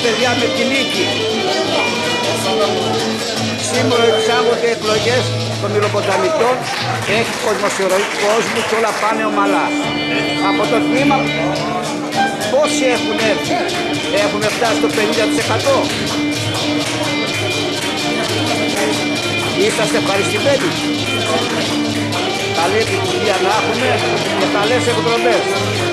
παιδιά με τη νίκη. Σήμερα εξάγονται εκλογές των Μυροποταμιτών, έχει κόσμο και όλα πάνε ομαλά. Από το τμήμα πόσοι έχουν έρθει, έχουμε φτάσει στο 50%. Είσαστε ευχαριστημένοι. Καλή επιτυχία να έχουμε και καλές εκδρομές.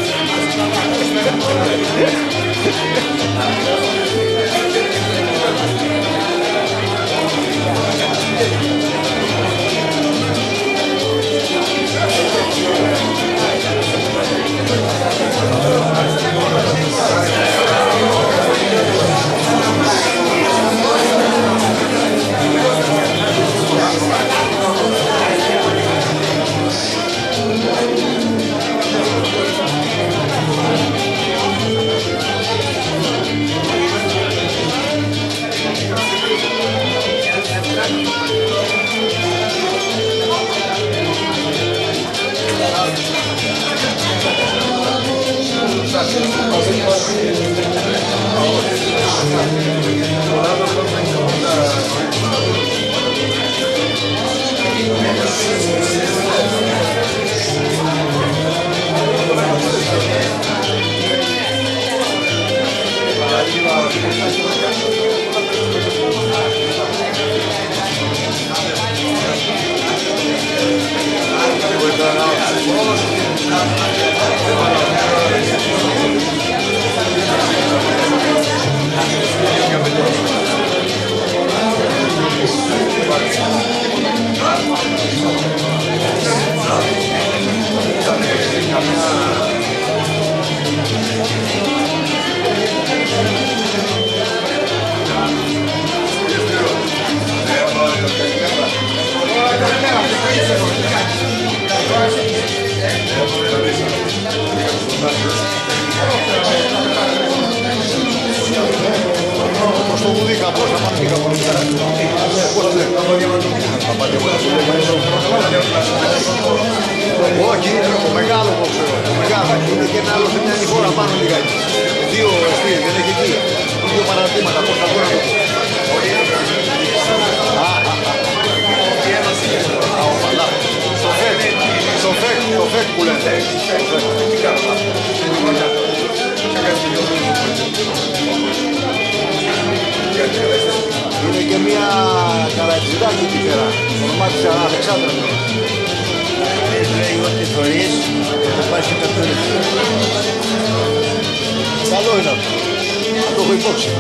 Όχι, το μεγάλο πόξο, το μεγάλο. Είναι και ένα άλλο σε μια χώρα πάνω λιγάκι. Δύο στήλες, δεν έχει εκεί. Δύο παραδείγματα, πώς θα πω να το πω. Το φεκ που λέτε. Είναι και μια καρατζιδάκι εκεί πέρα. Το όνομά της Αλεξάνδρα. Λέει ότι φορείς θα πάει σε κατούρες. Καλό είναι αυτό. Το έχω υπόψη.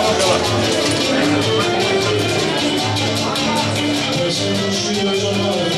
Thank you.